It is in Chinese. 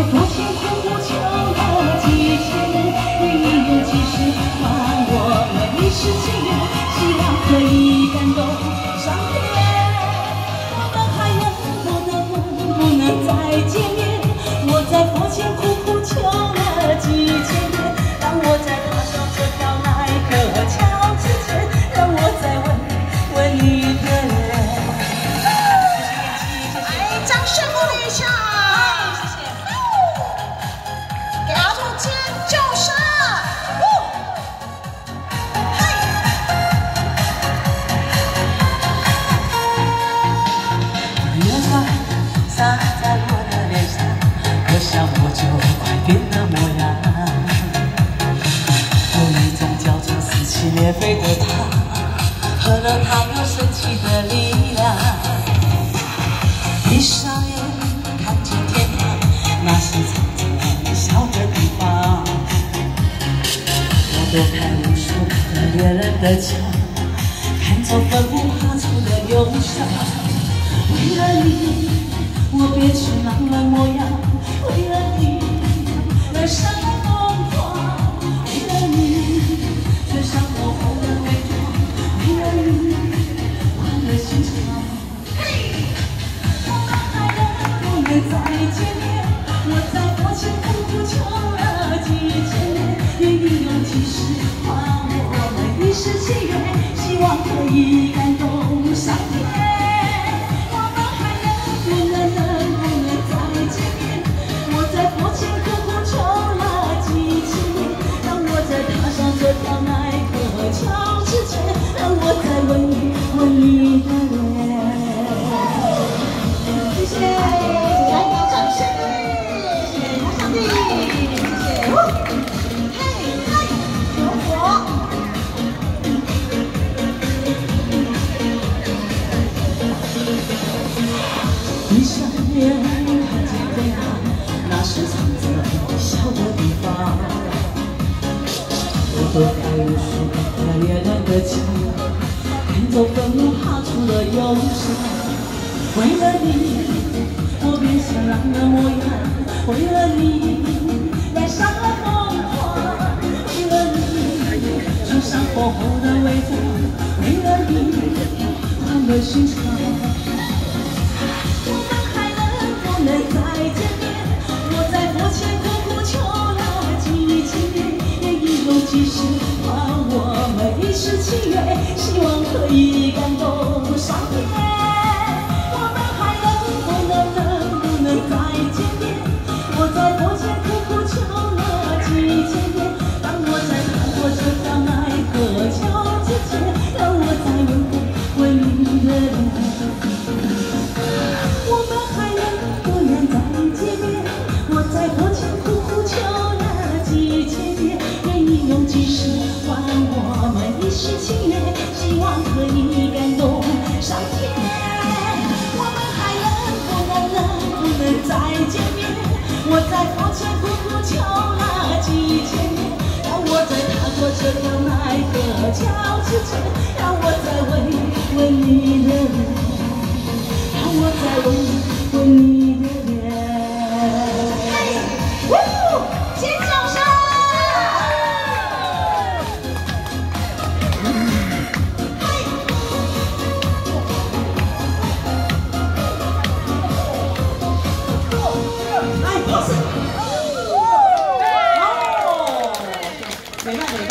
佛前苦苦求了几千年，愿意用几世换我们一世情缘，希望可以感动上天。我们还能不能再见面？我在佛前苦苦求了几千年，当我在踏上这条奈何桥之前，让我再吻你的脸。 来，掌声鼓励一下！谢谢。给阿兔尖叫声！ 月光洒在我的脸上，我想我就快变了模样。有一种叫做撕起裂肺的他，喝了它有神奇的力量。闭上眼，看见天堂，那是藏着笑的地方。我躲开无数个猎人的枪，看着坟墓爬出的忧伤。为了你，我变成狼人模样；为了你，染上了疯狂；为了你，穿上火红的伪装；为了你，换了心肠。我们还能不能再见面？我在佛前苦苦求了几千年，愿意用几世换我们一世情缘，希望可以感动上天。这条奈何桥之前，让我再吻你的脸。谢谢，来点掌声！谢谢大小弟，谢谢。嘿，有火！闭上眼，看见天堂，那是藏着笑的地方。我躲开无数个猎人的枪，看着坟墓爬出了忧伤。为了你，我变成狼的模样；为了你，染上了疯狂；为了你，穿上火红的伪装；为了你，换了心肠。我们还能不能再见面？我在佛前苦苦求了几千年。用几世换我们一世情缘，希望可以感动上天。我们还能不能再见面？我在佛前苦苦求了几千年，当我在踏过这条奈何桥之前，让我再吻你的脸。我们还能不能再见面？我在佛前苦苦求了几千年。用几世换我们一世情缘，希望可以感动上天。我们还能不能再见面？我在佛前苦苦求了几千年，让我在踏过这条奈何桥之前，让我再吻你的脸，让我再吻你的脸。尖叫声！美